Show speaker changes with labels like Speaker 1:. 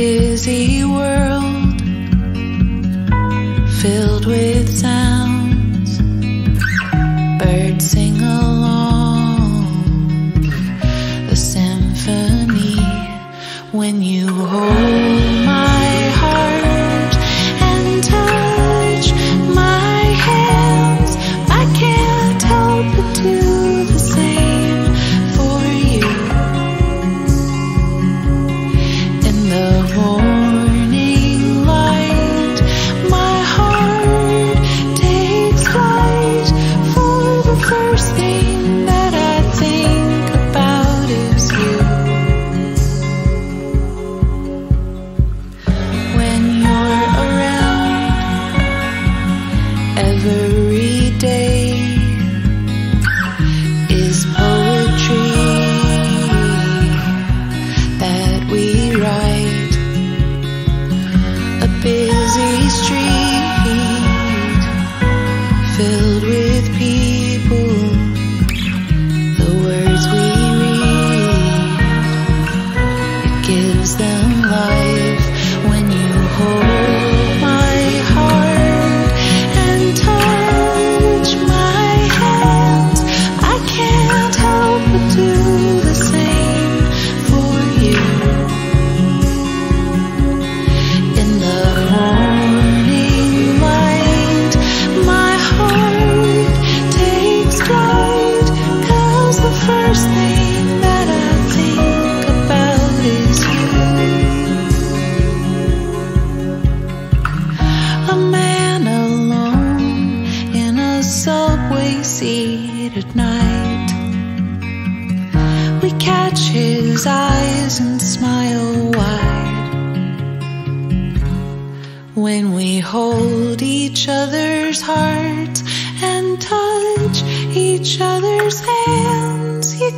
Speaker 1: busy world filled with sounds. Birds sing along a symphony when you hold my heart and touch my hands. I can't help but do the same for you. In the morning light, my heart takes flight, for the first thing that I think about is you. When you're around, every day is poetry that we write. A busy street filled with people, the words we read, it gives them life. When you hold my heart and touch my hands, I can't help but do the same for you. In the morning light, my heart takes flight, 'cause the first thing that I think about is you. A man alone in a subway seat at night. We catch his eyes and smile wide. When we hold each other's hearts and touch each other's hands, you